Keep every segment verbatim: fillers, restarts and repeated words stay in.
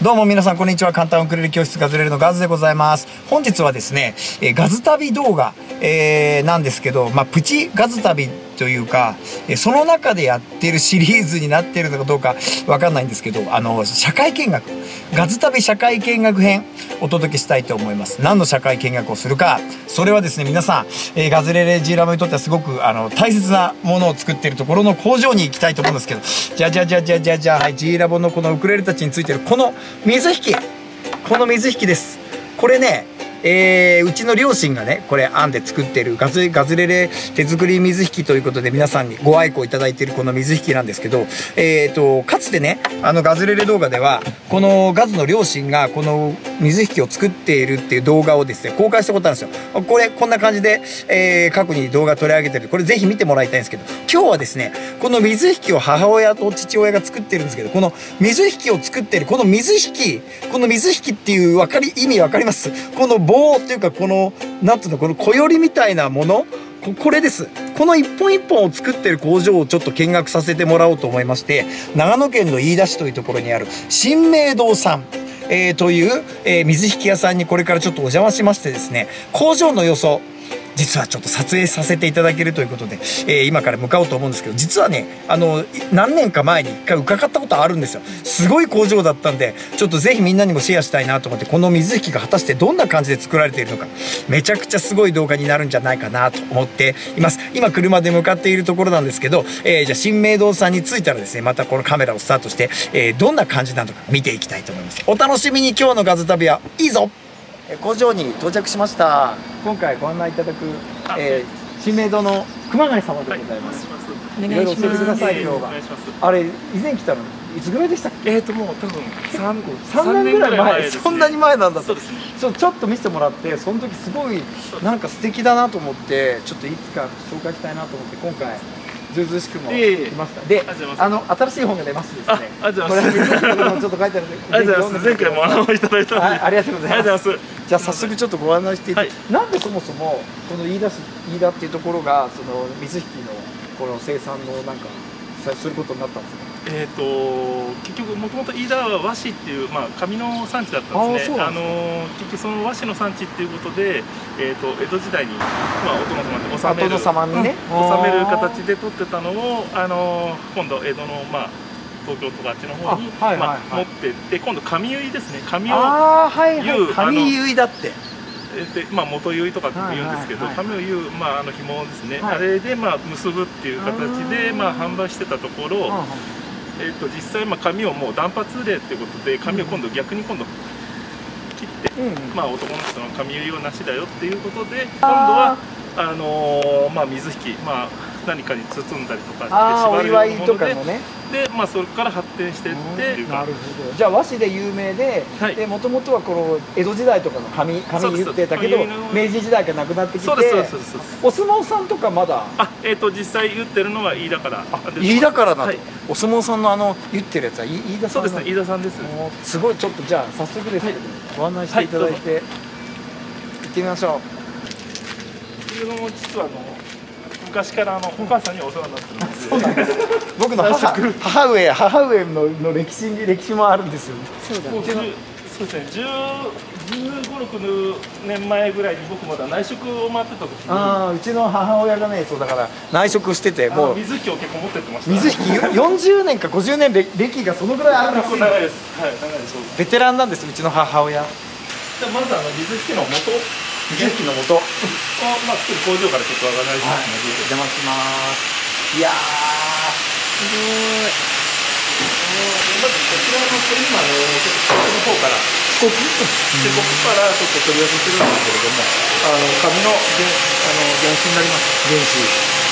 どうも皆さんこんにちは。簡単ウクレレ教室ガズレレのガズでございます。本日はですね、えー、ガズ旅動画、えー、なんですけど、まあ、プチガズ旅というか、えー、その中でやってるシリーズになっているのかどうかわかんないんですけど、あの、社会見学、ガズ旅社会見学編お届けしたいと思います。何の社会見学をするか、それはですね、皆さん、えー、ガズレレ G ラボにとってはすごくあの大切なものを作っているところの工場に行きたいと思うんですけど、じゃあじゃあじゃあじゃあじゃあじゃあ、はい、G ラボのこのウクレレたちについてるこの水引き、この水引きです。これね、えー、うちの両親がね、これ編んで作ってるガズガズレレ手作り水引きということで皆さんにご愛顧いただいているこの水引きなんですけど、えーとかつてね、あのガズレレ動画ではこのガズの両親がこの水引きを作っているっていう動画をですね公開したことあるんですよ。これこんな感じで、えー、過去に動画取り上げてる、これぜひ見てもらいたいんですけど、今日はですねこの水引きを母親と父親が作ってるんですけど、この水引きを作ってるこの水引き、この水引きっていう分かり意味分かります？この棒っていうか、このなんていうの、この小よりみたいなもの、こ, これです。この一本一本を作ってる工場をちょっと見学させてもらおうと思いまして、長野県の飯田市というところにある新明堂さん、えー、という、えー、水引き屋さんにこれからちょっとお邪魔しましてですね、工場の様子を実はちょっと撮影させていただけるということで、えー、今から向かおうと思うんですけど、実はね、あの何年か前に一回伺ったことあるんですよ。すごい工場だったんで、ちょっとぜひみんなにもシェアしたいなと思って、この水引きが果たしてどんな感じで作られているのか、めちゃくちゃすごい動画になるんじゃないかなと思っています。今車で向かっているところなんですけど、えー、じゃあ新明堂さんに着いたらですね、またこのカメラをスタートして、えー、どんな感じなのか見ていきたいと思います。お楽しみに。今日のガズ旅はいいぞ。工場に到着しました。今回ご案内いただく、えー、新明堂の熊谷様でございます。はい、いろいろ教えてください。今日は。あれ以前来たのいつぐらいでしたっけ？ えっともう多分三三年ぐらい前、そんなに前なんだと。 そうですね。 ちょちょっと見せてもらって、その時すごいなんか素敵だなと思って、ちょっといつか紹介したいなと思って今回。ずうずうしくも来ました。で、あの新しい本が出ますですね。 ありがとうございます。 これちょっと書いてあるんで。 ありがとうございます。前回もあのいただいたので。 ありがとうございます。じゃあ早速ちょっとご案内していて、なんでそもそもこの飯田市飯田っていうところがその水引のこの生産のなんかすることになったんですか？ えっと結局もともと飯田は和紙っていうまあ紙の産地だったんですね。あの結局その和紙の産地っていうことで、えっと江戸時代にまあお殿様に納める様にね納める形で取ってたのをあの今度江戸のまあ東京とかあっちの方にまあ持ってって今度紙結いですね。紙を結う紙結いだって。 でまあ、元結いとかって言うんですけど、紙を結う、まあ、あの紐ですね、はい、あれで、まあ、結ぶっていう形で、まあ、販売してたところ、えー、と実際、まあ、紙をもう断髪令っていうことで紙を今度逆に今度切って、うん、まあ、男の人の紙結いはなしだよっていうことで今度はあのー、まあ、水引き、まあ、何かに包んだりとかして縛るようなもので、ね、で、まあ、それから発展していってなるほど。じゃあ和紙で有名でもともとはこの江戸時代とかの紙紙言ってたけど明治時代からなくなってきて、お相撲さんとかまだあ、えー、と実際言ってるのは飯田から飯田からだと、はい、お相撲さんのあの言ってるやつは飯田さん。 そうですね、飯田さんです。 すごい。ちょっとじゃあ早速ですけど、はい、ご案内していただいて、はい、行ってみましょう。 実はあの昔からあのお母さんにお世話になってるんです。そうなんです。 僕の母母上母上のの歴史に歴史もあるんですよ。 そうだ。そうですね。十十五六年前ぐらいに僕まだ内職を回ってた時に、 ああ、うちの母親がね、そうだから内職してて、もう水引きを結構持ってってました。 水引き四十年か五十年歴がそのぐらいあるんですよ。 長いです。はい、長いです。 ベテランなんです、うちの母親。 じゃあまずあの水引きの元。 水引きの元。 まあ作る工場からちょっと上がらないといけないので、 お邪魔します。いやー、すごい。 まずこちらの今のちょっと四国の方から四国四国からちょっと取り寄せてるんですけれども、あの紙の原あの原紙になります。原紙。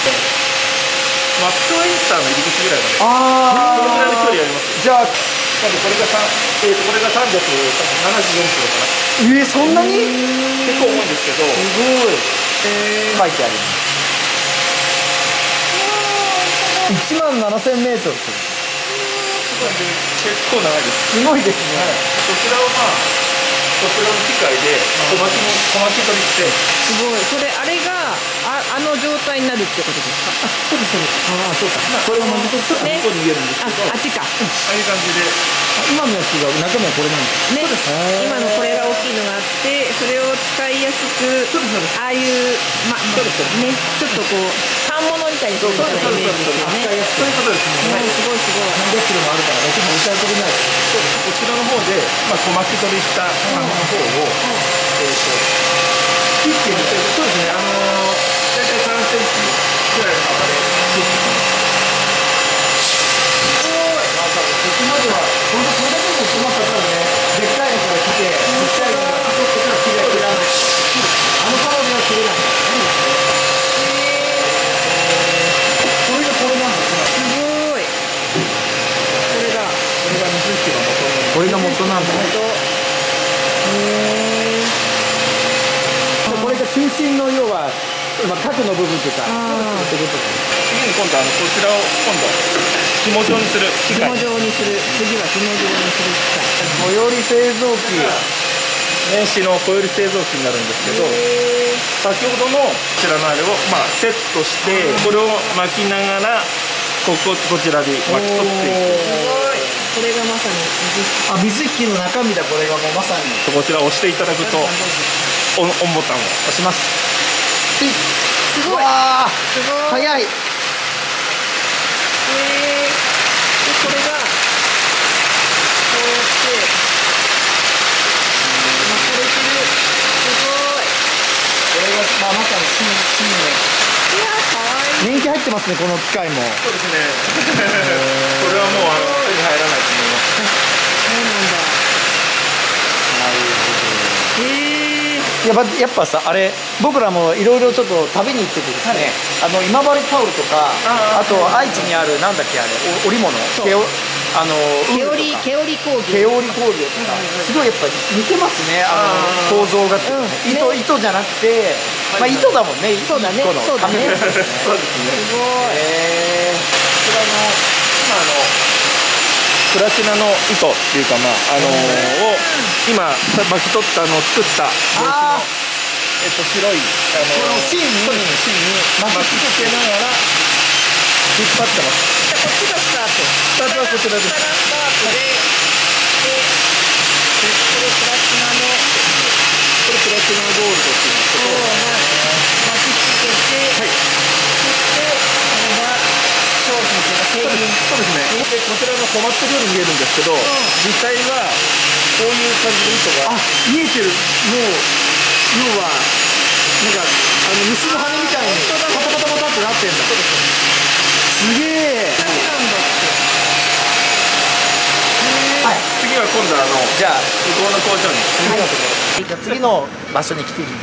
松川インターの入り口ぐらいまで。ああ。そのぐらいの距離あります。 じゃあ、 まずこれが三えっとこれが三百七十四キロかな。 ええ、そんなに？ 結構重いんですけど。すごい。ええ。書いてあります。一万七千メートル。 結構長いです。 すごいですね。 こちらをまあこちらの機械で小巻きも小巻き取りして。 すごい。それあれがああの状態になるってことですか？ そうですそうです。ああそうか。これをもうちょっと向こうに見えるんですけど、 あ、あっちか。 ああいう感じで。 今のやつが中身はこれなんです。 ね、今のこれが大きいのがあって、それを使いやすく、ああいうまね、ちょっとこう反物みたいにするようなイメージですよね。 扱いやすく。そういうことですね。 すごいすごい。 何百キロもあるから僕も歌うことない。 こちらの方で、まあ、小巻き取りした紙の方を、えっと切ってみて、そうですね、あの大体さんセンチぐらいの幅で切って。 ここまでは本当これだけも細かったらね、でっかいのから来て、ちっちゃいのから取ってから切れ切らない。あの幅では切れない。これがこれなんですね。 すごい。これだ。 これが水引の元に。 これが元なんだ。 へえ。 これが中心の要は、まあ角の部分というか。 次に今度あのこちらを今度紐状にする機械。 紐状にする。次は紐状にする機械。 小より製造機。 年始の小より製造機になるんですけど、先ほどのこちらのあれをまあセットして、これを巻きながらこここちらで巻き取っていく。 これがまさに水引。あ、水引の中身だ。これがもうまさに。 こちらを押していただくとオンオンボタンを押します。 すごい。 わあ、 すごい。 早い。 で、これがこうやって巻かれてる。すごい。 これがまあまさに新新いや、かわいい。 年季入ってますね、この機械も。 そうですね。これはもうあの手に入らないと思います。 そうなんだ。へえ。 やっぱやっぱさ、あれ僕らもいろいろちょっと旅に行っててですね、あの今治タオルとか、あと愛知にあるなんだっけあれお織物、毛をあの毛織毛織工業。 毛織工業とかすごいやっぱ似てますね、あの構造が。糸糸じゃなくて、まあ糸だもんね。 そうだね。そうだね。 そうですね。 すごい。 えー、こちらの今あのプラチナの糸っていうかまああのー、を今巻き取ったのを作った帽子のえっと白いあのー、 芯に芯に巻きつけながら引っ張ってます。 じゃあこっちがスタート。 スタートはこちらです。 スタートで、で、これプラチナのこれプラチナゴールドっていうんですけど、 巻きつけて、はい、そしてこれが商品というか製品。 そうですね。でこちらが止まってるように見えるんですけど、実際はこういう感じで糸が見えてる。もう要はなんかあの虫の羽みたいにパタパタパタってなってんだ。すげえ。 はい、次は今度あのじゃあ向こうの工場に次のところ、 じゃあ次の場所に来てみます。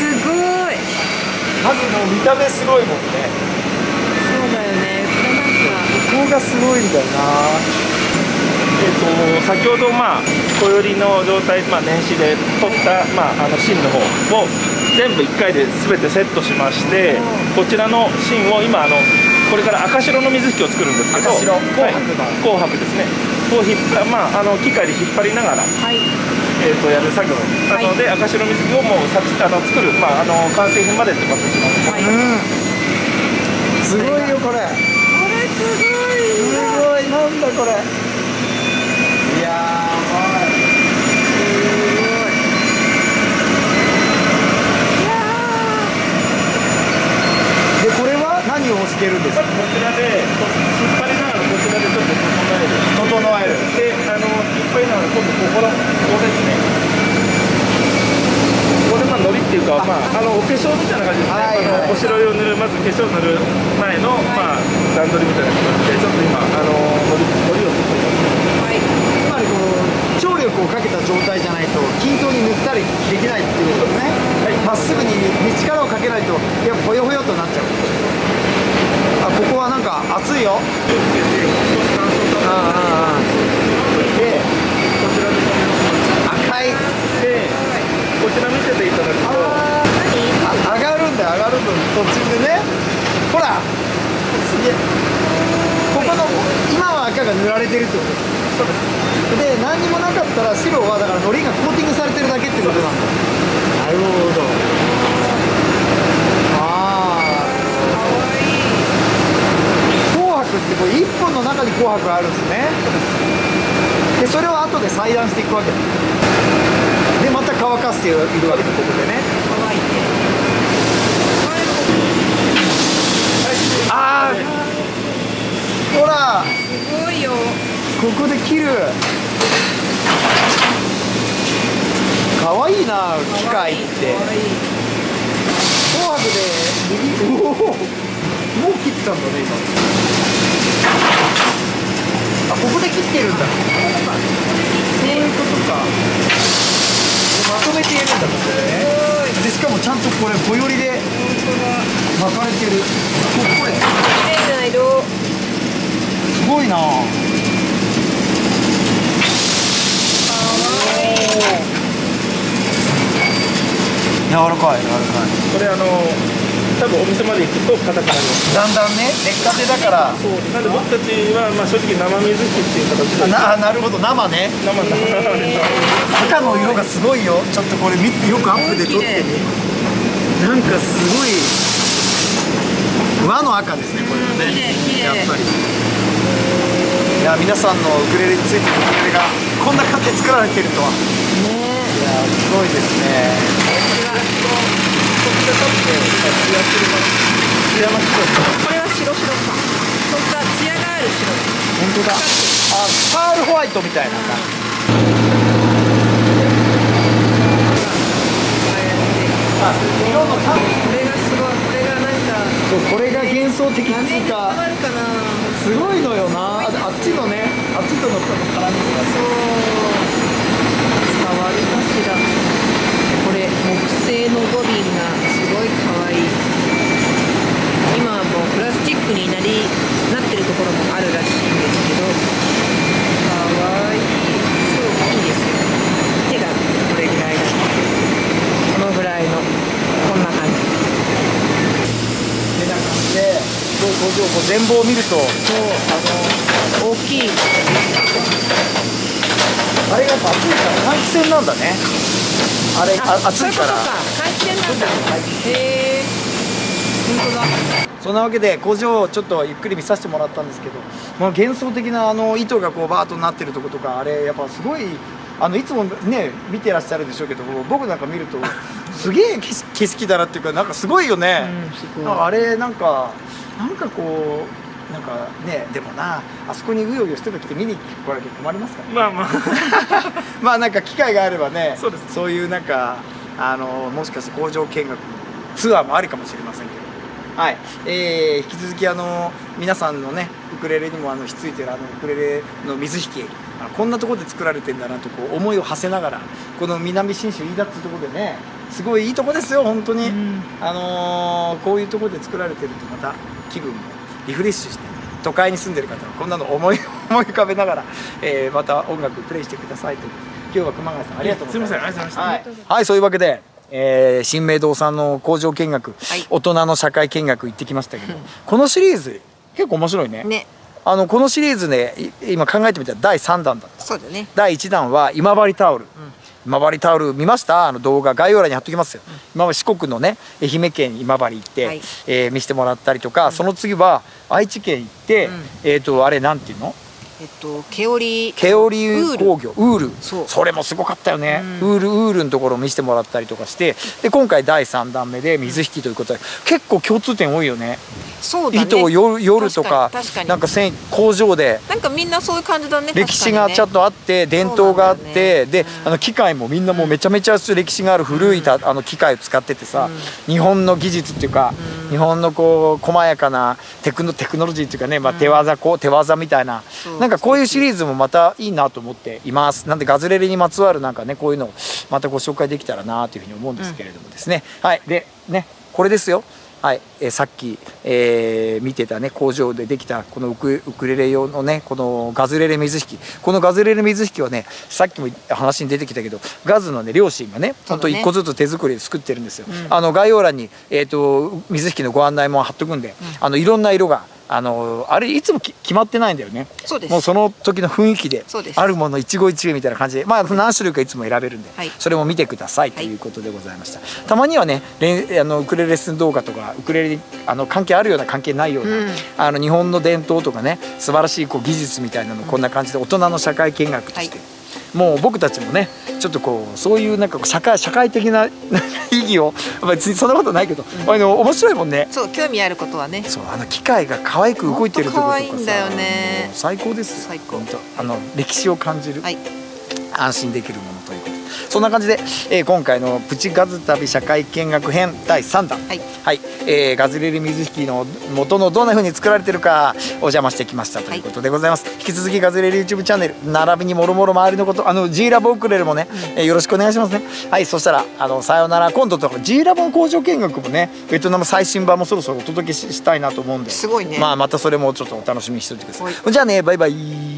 すごい。 まずもう見た目すごいもんね。 そうだよね。これなんかここがすごいんだよな。 えっと先ほどまあ小よりの状態、まあ、年始で取った、まあ、あの芯の方を全部いっかいで全てセットしまして、こちらの芯を今あのこれから赤白の水引を作るんですけど、 赤白紅白の、 はい、紅白ですねを引っ張、まあ、あの機械で引っ張りながら、 はい、 えー、とやる作業なので、はい、赤白水引をもうさあの作る、まあ、あの完成品までって形になってます、 うん、すごいよこれ。 これすごい。 すごい。なんだこれ。いやー、はい。すごい。いやー。でこれは何をしてるんですか。 こちらで引っ張りながらこちらでちょっと整える。 整える。 で、あの引っ張りながら今度ここのここですね。ここでまあのりっていうか、まああのお化粧みたいな感じですね。はいはい、あのお白いを塗るまず化粧を塗る前の、はい、まあ段取りみたいな感じでちょっと今あののりのりを塗っています。 はい。つまりこの張力をかけた状態じゃないと均等に塗ったりできないっていうことですね。はい。まっすぐに力をかけないとやっぱほよほよとなっちゃう。あ、ここはなんか熱いよ。ああ。で、こちらで赤い。で、 こちら見せていただくと、 あ、上がるんだよ、上がるんだよ、途中でね。ほら、すげえ。ここの今は赤が塗られてるってことです。そうです。で、何にもなかったら白はだから糊がコーティングされてるだけってことなんだ。なるほど。ああ。 でこれいっぽんの中に紅白があるんですね。でそれを後で裁断していくわけで、また乾かしているわけで、ここでね乾いて、 ああほらすごいよ。 ここで切る。かわいいな機械って。 可愛い。 紅白で右、おおもう切ったんだね今。あ、ここで切ってるんだ。そういうことか。まとめてやるんだここでね。でしかもちゃんとこれ小よりで巻かれてる。これ綺麗な色。 すごいな。柔らかい柔らかい。 これあの多分お店まで行くと硬くなります。 だんだんね出来たてだから。 そうです。なんで僕たちはまあ正直生水引きっていう形で。 あななるほど生ね。 生生赤の色がすごいよ。ちょっとこれ見てよくアップで撮ってみ。なんかすごい和の赤ですねこれはね。 綺麗綺麗。 やっぱり。いや皆さんのウクレレについてるウクレレがこんな感じで作られているとは。 ね。 いやすごいですね。 これはこれは白白か。そっか艶がある白。 本当だ。あ、パールホワイトみたいな。あ、色のタン。 これがすごい。これがなんか。 そう、これが幻想的っていうか。 あるかな。 すごいのよな。あ、あっちのね、あっちとの絡みとか。 そう。伝わるかしら。これ木製のボビンがすごい可愛い。今はもうプラスチックになりなってるところもあるらしいんですけど、可愛い。すごい大きいですよ。手がこれぐらいだ。このぐらいのこんな感じ。 でなんかで、こうこう全貌を見ると、そうあの大きい。 あれがやっぱ熱いから換気扇なんだね。あれあ熱いから。 換気扇なんだ。へえ。本当だ。 そんなわけで工場をちょっとゆっくり見させてもらったんですけど、まあ、幻想的なあの糸がこうバーッとなってるとことか、あれやっぱすごいあのいつもね見てらっしゃるでしょうけど、僕なんか見るとすげえ景色だなっていうか、なんかすごいよね。 うん、すごい。 あれなんかなんかこうなんかね、でもなあそこにうようよしてる時って見に来られて困りますからね。 まあまあまあなんか機会があればね、 そうです。 そういうなんかあのもしかして工場見学ツアーもありかもしれませんけど。はい、えー、引き続きあの皆さんのねウクレレにもあのひっついてるあのウクレレの水引き、あこんなところで作られてんだなとこう思いを馳せながら、この南信州飯田っていうところでね、すごいいいとこですよ本当に。うん、あのー、こういうところで作られてるとまた気分もリフレッシュして、都会に住んでる方はこんなの思い思い浮かべながら、えー、また音楽プレイしてくださいと。今日は熊谷さんありがとうございます。 すみません、ありがとうございました。 はい、はい、そういうわけで。えー、新明堂さんの工場見学、はい、大人の社会見学行ってきましたけど、うん、このシリーズ結構面白いね。ね、あのこのシリーズね、今考えてみたらだいさんだんだった。 そうだね。 だいいちだんは今治タオル、うん、今治タオル見ました？あの動画概要欄に貼っときますよ。うん、今まで四国のね愛媛県今治行って、はい、えー、見せてもらったりとか、うん、その次は愛知県行って、うん、えっとあれなんていうの？ えっと、毛織毛織工業ウール、そうそれもすごかったよね。うん、ウールウールのところを見せてもらったりとかして、で今回だいさんだんめで水引きということで、結構共通点多いよね。 そうだね、 糸を夜とかなんか繊維工場でなんかみんなそういう感じだね。 歴史がちょっとあって伝統があって、であの機械もみんなもうめちゃめちゃ歴史がある古いあの機械を使っててさ、日本の技術っていうか日本のこう細やかなテクノテクノロジーっていうかね、まあ手技こう手技みたいな、なんかこういうシリーズもまたいいなと思っています。なんでガズレレにまつわるなんかねこういうのをまたご紹介できたらなというふうに思うんですけれどもですね。はいでねこれですよ。はい、えー、さっき、えー、見てたね工場でできたこのウク、ウクレレ用のねこのガズレレ水引き、このガズレレ水引きはねさっきも話に出てきたけどガズのね両親がねほんといっこずつ手作りで作ってるんですよ。うん、あの概要欄に、えー、と水引きのご案内も貼っとくんで、うん、あのいろんな色があのあれいつもき決まってないんだよね。 そうです。 もうその時の雰囲気でそうですあるもの一期一会みたいな感じで、まあ何種類かいつも選べるんで、 はいそれも見てくださいということでございました。たまにはね、レンあのウクレレレッスン動画とかウクレレにあの関係あるような関係ないような、 うんあの日本の伝統とかね、素晴らしいこう技術みたいなのこんな感じで大人の社会見学として、 はもう僕たちもねちょっとこうそういうなんかこう社会社会的な意義を別にそんなことないけど、 うんあの面白いもんね。 そう、興味あることはね。 そう、あの機械が可愛く動いてるところとかさ、 ほんと可愛いんだよねもう最高ですよ。 最高本当あの歴史を感じる、 はい。 安心できるものということで、そんな感じで、えー今回のプチガズ旅社会見学編だいさんだん、 はい。 はい、えーガズレレ水引の元のどんな風に作られてるかお邪魔してきましたということでございます。引き続きガズレレ YouTube チャンネル並びにもろもろ周りのことあの G ラボウクレレもね、えーよろしくお願いしますね。はい、そしたらあのさようなら。今度とか G ラボの工場見学もね、ベトナム最新版もそろそろお届けししたいなと思うんで、 すごいね。 まあまたそれもちょっとお楽しみにしておいてください。 はいじゃあね、バイバイ。